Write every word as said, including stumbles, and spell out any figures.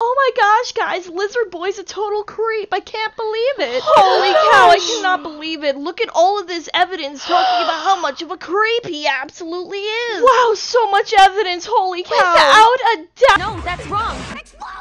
Oh my gosh, guys, Lizard Boy's a total creep. I can't believe it. Holy cow, I cannot believe it. Look at all of this evidence talking about how much of a creep he absolutely is. Wow, so much evidence. Holy cow. Without a doubt. No, that's wrong. Explode!